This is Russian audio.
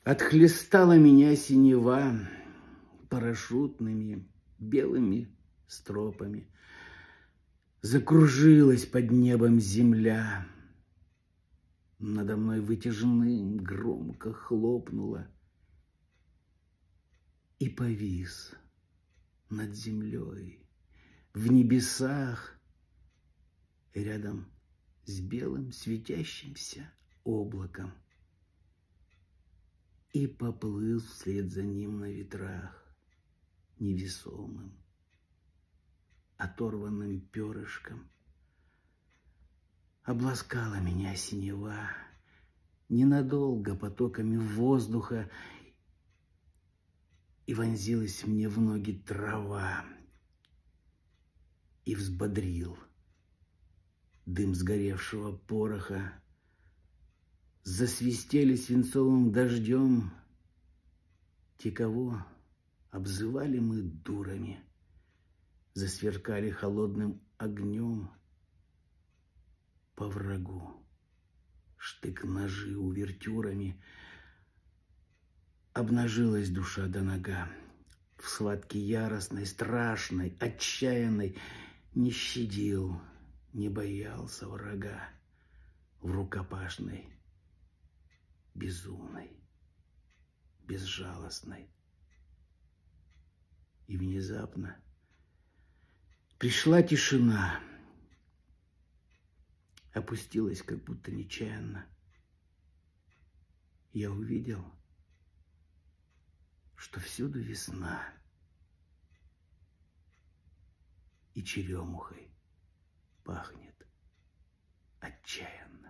Отхлестала меня синева парашютными белыми стропами. Закружилась под небом земля. Надо мной вытяжным громко хлопнула и повис над землей в небесах рядом с белым светящимся облаком. И поплыл вслед за ним на ветрах невесомым, оторванным перышком. Обласкала меня синева ненадолго потоками воздуха, и вонзилась мне в ноги трава, и взбодрил дым сгоревшего пороха. Засвистели свинцовым дождем те, кого обзывали мы дурами, засверкали холодным огнем по врагу штык-ножи увертюрами. Обнажилась душа до нога в схватке яростной, страшной, отчаянной. Не щадил, не боялся врага в рукопашной, безумной, безжалостной. И внезапно пришла тишина, опустилась как будто нечаянно. Я увидел, что всюду весна, и черемухой пахнет отчаянно.